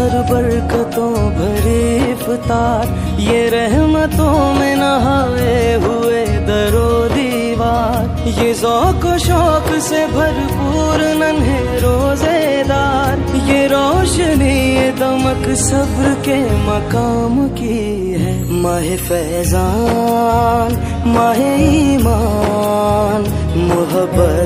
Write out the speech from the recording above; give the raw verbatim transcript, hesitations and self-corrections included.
पर बरकतों भरी इफ्तार, ये रहमतों में नहाए हुए दरो दीवार, ये ज़ौक़ शौक से भरपूर नन्हे रोजेदार, ये रोशनी ये दमक सब्र के मकाम की है। माह फैज़ान माह ईमान मोहब्बत